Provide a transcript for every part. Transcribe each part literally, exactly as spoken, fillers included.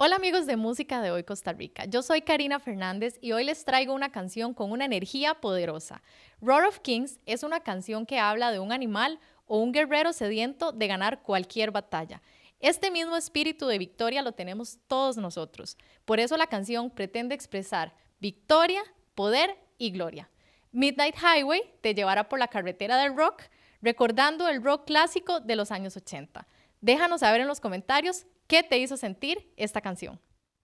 Hola amigos de Música de Hoy Costa Rica, yo soy Karina Fernández y hoy les traigo una canción con una energía poderosa. Roar of Kings es una canción que habla de un animal o un guerrero sediento de ganar cualquier batalla. Este mismo espíritu de victoria lo tenemos todos nosotros. Por eso la canción pretende expresar victoria, poder y gloria. Midnight Highway te llevará por la carretera del rock, recordando el rock clásico de los años ochenta. Déjanos saber en los comentarios qué te hizo sentir esta canción.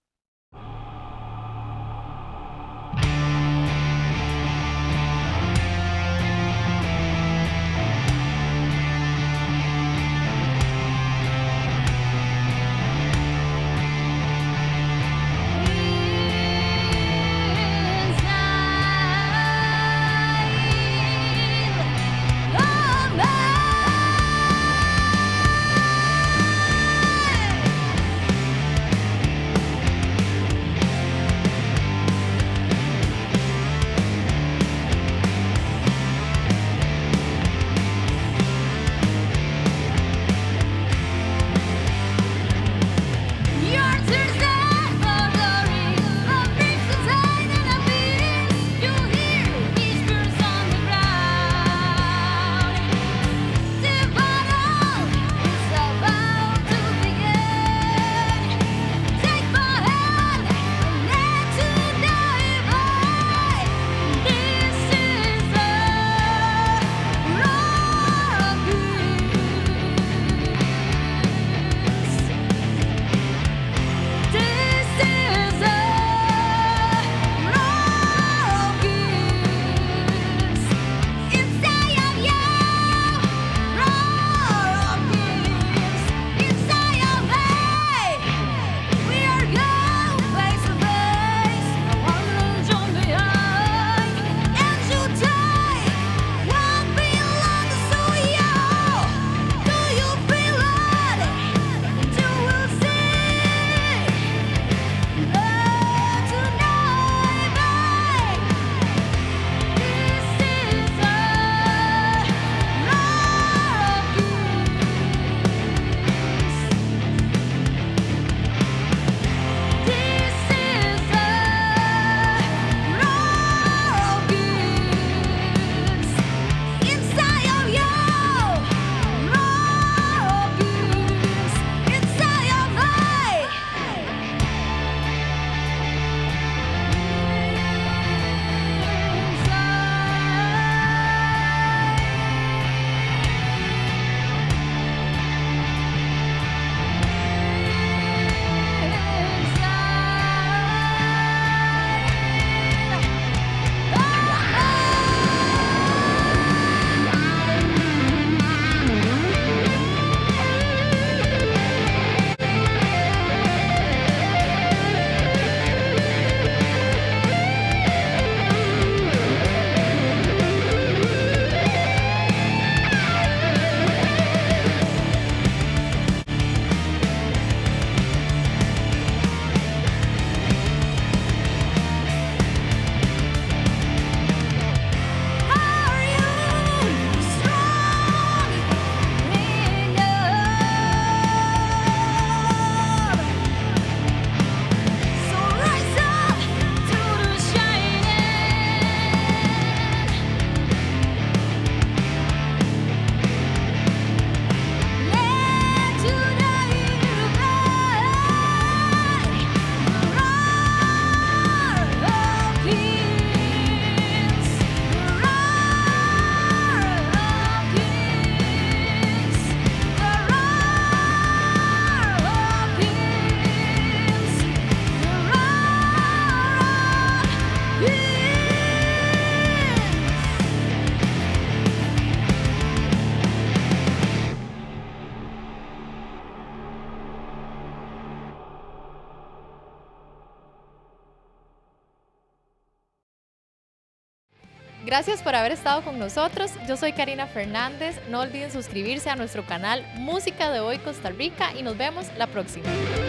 Gracias por haber estado con nosotros. Yo soy Karina Fernández. No olviden suscribirse a nuestro canal Música de Hoy Costa Rica y nos vemos la próxima.